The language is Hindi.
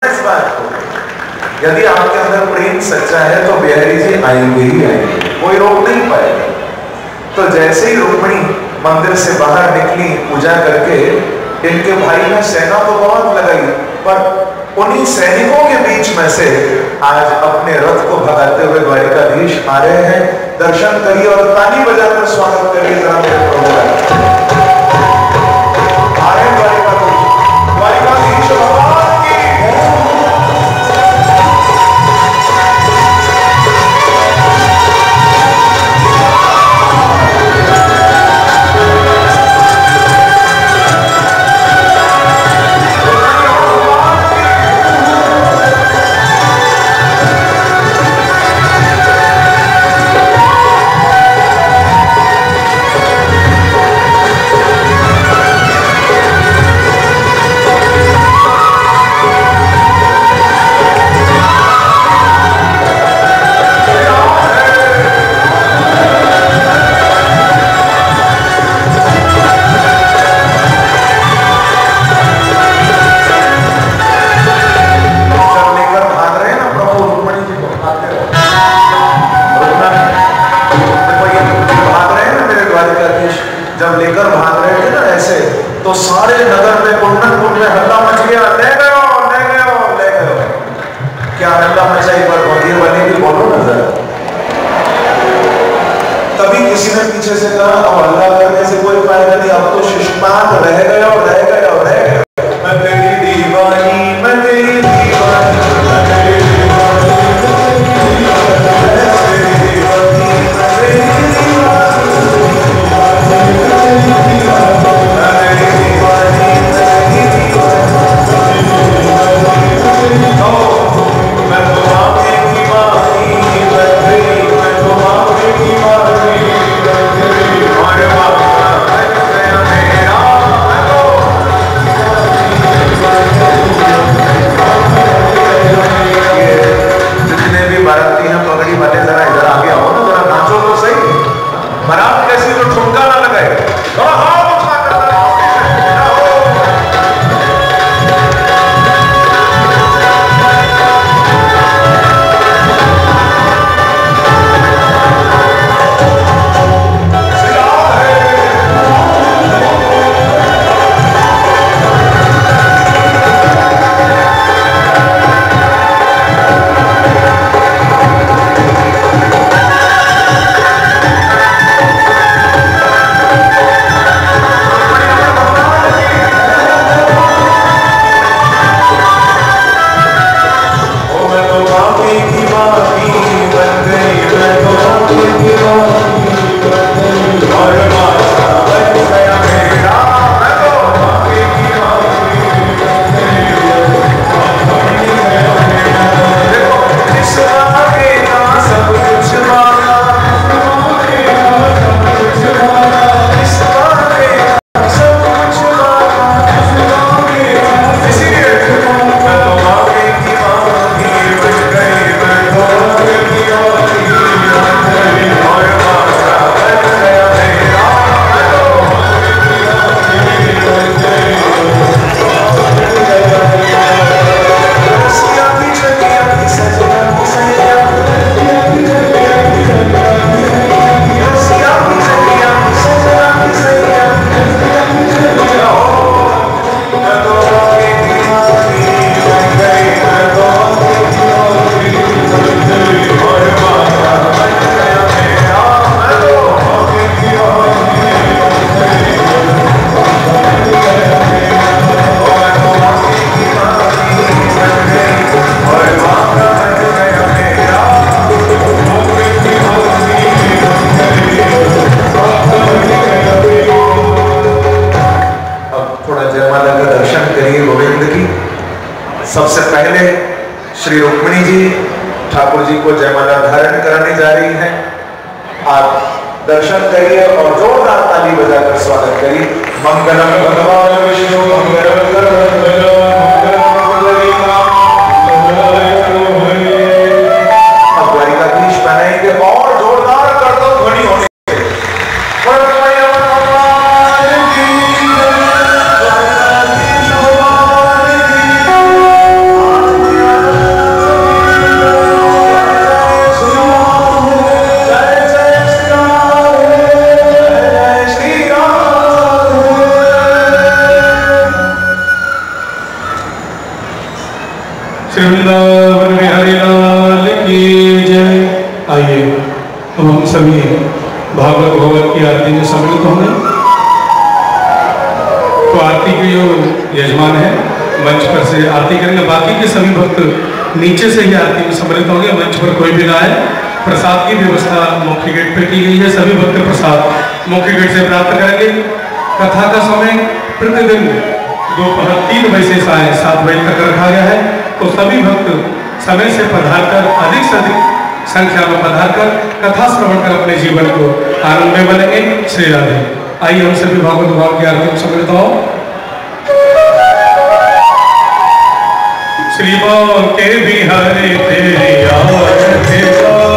इस बात को, यदि आपके अंदर प्रेम सच्चा है तो बिहारी जी आएंगे ही आएंगे, कोई रोक नहीं पाएगा। तो जैसे ही रुक्मिणी मंदिर से बाहर निकली पूजा करके, इनके भाई ने सेना तो बहुत लगाई, पर उन्हीं सैनिकों के बीच में से आज अपने रथ को भगाते हुए द्वारिकाधीश आ रहे हैं। दर्शन करिए और ताली बजाकर स्वागत करिए जरा मेरे प्रभु का। आ रहे द्वारिकाधीश, द्वारिकाधीश भगवान की। जब लेकर भाग रहे थे ना ऐसे, तो सारे नगर में कुंडनपुर में हल्ला मच गया, ले गए हो, ले गए हो, ले गए हो। क्या हल्ला मचा, एक बार बगिए बने की बोलो ना जरा। तभी किसी ने पीछे से कहा, अब हल्ला करने से कोई फायदा नहीं, अब तो शिष्टांत रह गया और रह गया और रह गया। मैं तेरी दीवानी, मैं तेरी दीवानी, मैं तेरी दीवानी, सबसे पहले श्री रुक्मिणी जी ठाकुर जी को जयमाला धारण कराने जा रही हैं। आप दर्शन करिए और जोरदार ताली बजाकर स्वागत करिए। मंगलम भगवान विष्णु मंगलम अब द्वारिकाधीश बनाएंगे और जोरदार कर दो ध्वनि होने श्री वृंदावन बिहारी लाल की जय। आइए अब हम सभी भागवत भगवत की आरती में सम्मिलित होंगे। तो आरती के जो यजमान है मंच पर से आरती करेंगे, बाकी के सभी भक्त नीचे से ही आरती में सम्मिलित होंगे, मंच पर कोई भी ना आए। प्रसाद की व्यवस्था मुख्य गेट पर की गई है, सभी भक्त प्रसाद मुख्य गेट से प्राप्त करेंगे। कथा का समय प्रतिदिन दोपहर 3 बजे से साढ़े 7 बजे तक रखा गया है। तो सभी भक्त समय से पधारकर, अधिक से अधिक संख्या में पधारकर कथा श्रवण कर अपने जीवन को आनंद में बनेंगे। श्री राधे। आइए हम सभी भागवत भाव की आरती में सम्मिलित हो। श्री के बिहारी तेरी आरती